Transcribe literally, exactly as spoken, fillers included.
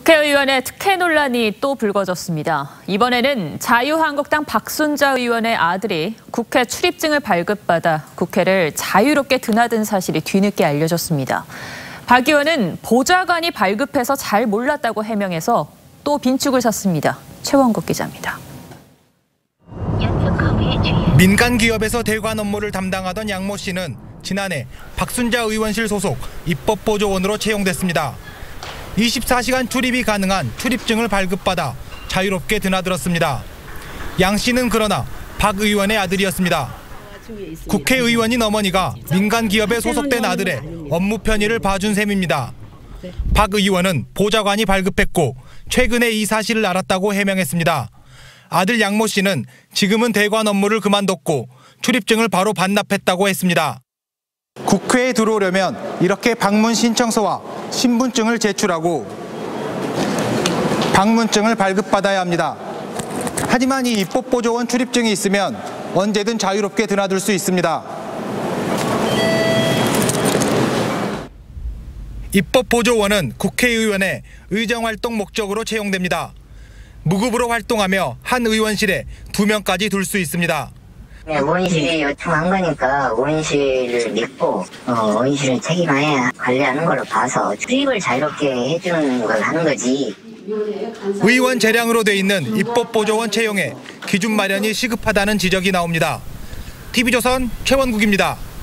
국회의원의 특혜 논란이 또 불거졌습니다. 이번에는 자유한국당 박순자 의원의 아들이 국회 출입증을 발급받아 국회를 자유롭게 드나든 사실이 뒤늦게 알려졌습니다. 박 의원은 보좌관이 발급해서 잘 몰랐다고 해명해서 또 빈축을 샀습니다. 최원국 기자입니다. 민간 기업에서 대관 업무를 담당하던 양모 씨는 지난해 박순자 의원실 소속 입법보조원으로 채용됐습니다. 이십사 시간 출입이 가능한 출입증을 발급받아 자유롭게 드나들었습니다. 양 씨는 그러나 박 의원의 아들이었습니다. 국회의원인 어머니가 민간 기업에 소속된 아들의 업무 편의를 봐준 셈입니다. 박 의원은 보좌관이 발급했고 최근에 이 사실을 알았다고 해명했습니다. 아들 양모 씨는 지금은 대관 업무를 그만뒀고 출입증을 바로 반납했다고 했습니다. 국회에 들어오려면 이렇게 방문 신청서와 신분증을 제출하고 방문증을 발급받아야 합니다. 하지만 이 입법보조원 출입증이 있으면 언제든 자유롭게 드나들 수 있습니다. 입법보조원은 국회의원의 의정활동 목적으로 채용됩니다. 무급으로 활동하며 한 의원실에 두 명까지 둘 수 있습니다. 네, 의원실이 요청한 거니까 의원실을 믿고 어, 의원실을 책임하에 관리하는 걸로 봐서 출입을 자유롭게 해주는 걸 하는 거지. 의원 재량으로 돼 있는 입법보조원 채용에 기준 마련이 시급하다는 지적이 나옵니다. 티비조선 최원국입니다.